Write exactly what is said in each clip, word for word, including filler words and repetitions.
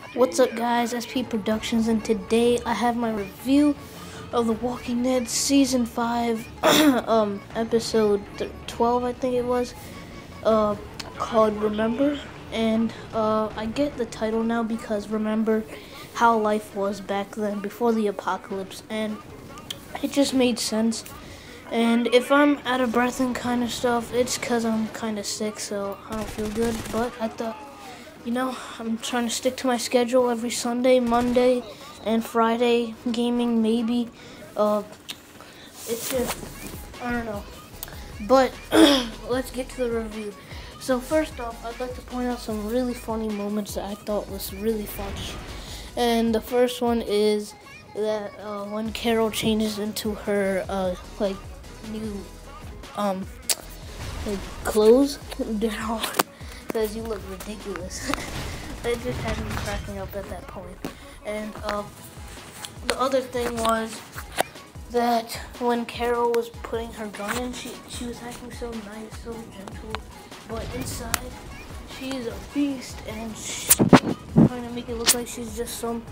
What's up guys, S P Productions, and today I have my review of The Walking Dead Season five, um, Episode twelve I think it was, uh, called Remember, and uh, I get the title now because remember how life was back then before the apocalypse, and it just made sense. And if I'm out of breath and kind of stuff, it's because I'm kind of sick, so I don't feel good, but I thought, you know, I'm trying to stick to my schedule every Sunday, Monday, and Friday gaming, maybe. Uh, it's just, I don't know. But let's get to the review. So first off, I'd like to point out some really funny moments that I thought was really funny. And the first one is that uh, when Carol changes into her uh, like new um like clothes, because you look ridiculous. It just had me cracking up at that point. And uh, the other thing was that when Carol was putting her gun in, she she was acting so nice, so gentle, but inside she is a beast, and she's trying to make it look like she's just some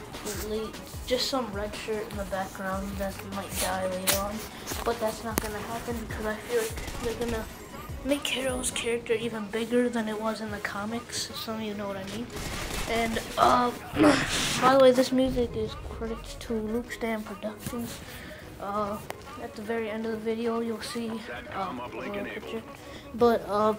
just some red shirt in the background that might die later on. But that's not gonna happen because I feel like they're gonna make Carol's character even bigger than it was in the comics, if some of you know what I mean. And uh, by the way, this music is credits to Luke Stan Productions. Uh, at the very end of the video, you'll see uh, a little picture. But uh,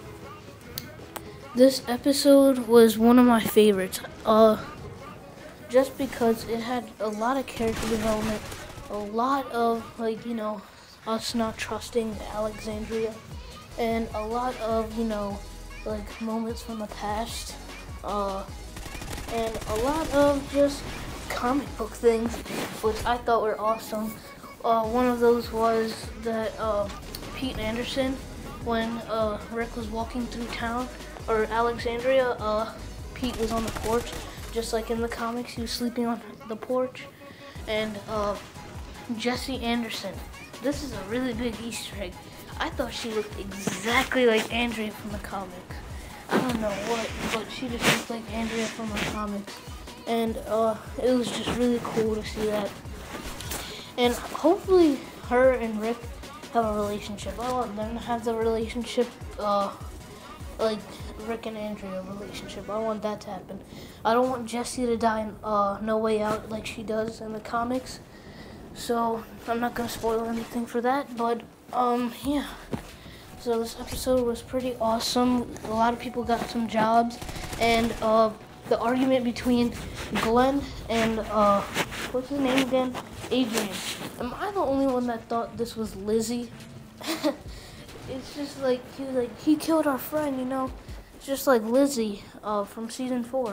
this episode was one of my favorites. Uh, just because it had a lot of character development, a lot of, like, you know, us not trusting Alexandria, and a lot of, you know, like, moments from the past, uh, and a lot of just comic book things, which I thought were awesome. Uh, one of those was that uh, Pete Anderson, when uh, Rick was walking through town, or Alexandria, uh, Pete was on the porch, just like in the comics, he was sleeping on the porch. And uh, Jesse Anderson, this is a really big Easter egg. I thought she looked exactly like Andrea from the comics. I don't know what, but she just looked like Andrea from the comics. And uh, it was just really cool to see that. And hopefully her and Rick have a relationship. I want them to have the relationship, uh, like Rick and Andrea relationship. I want that to happen. I don't want Jesse to die in uh, No Way Out like she does in the comics. So I'm not gonna spoil anything for that, but um yeah. So this episode was pretty awesome. A lot of people got some jobs, and uh, the argument between Glenn and uh, what's his name again? Adrian. Am I the only one that thought this was Lizzie? It's just like he was like he killed our friend, you know. It's just like Lizzie uh, from season four.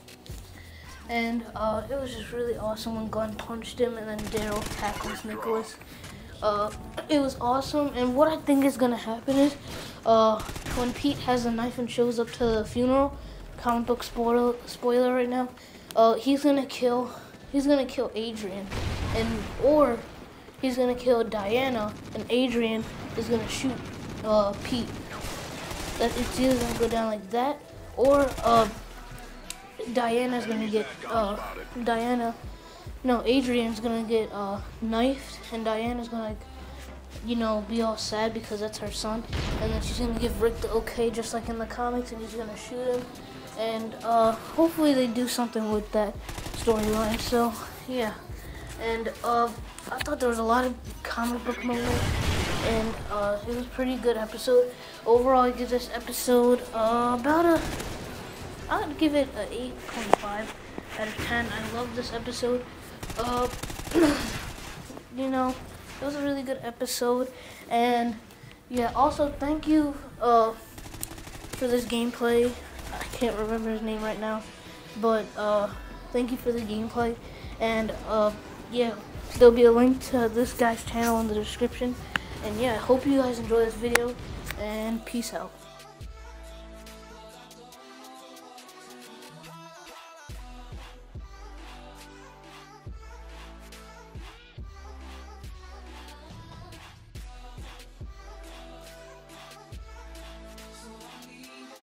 And uh, it was just really awesome when Glenn punched him and then Daryl tackles Nicholas. Uh, it was awesome, and what I think is gonna happen is uh, when Pete has a knife and shows up to the funeral, comic book spoiler, spoiler right now, uh, he's gonna kill he's gonna kill Adrian, and or he's gonna kill Diana, and Adrian is gonna shoot uh, Pete. That it's either gonna go down like that, or uh, Diana's gonna get uh, Diana. No, Adrian's gonna get uh, knifed, and Diana's gonna, like, you know, be all sad because that's her son, and then she's gonna give Rick the okay, just like in the comics, and he's gonna shoot him. And uh, hopefully they do something with that storyline. So yeah, and uh, I thought there was a lot of comic book moments, and uh, it was a pretty good episode. Overall, I give this episode uh, about a, I'd give it an eight point five out of ten. I love this episode. Uh, you know, it was a really good episode, and yeah, also thank you uh, for this gameplay. I can't remember his name right now, but uh, thank you for the gameplay, and uh, yeah, there'll be a link to this guy's channel in the description, and yeah, I hope you guys enjoy this video, and peace out.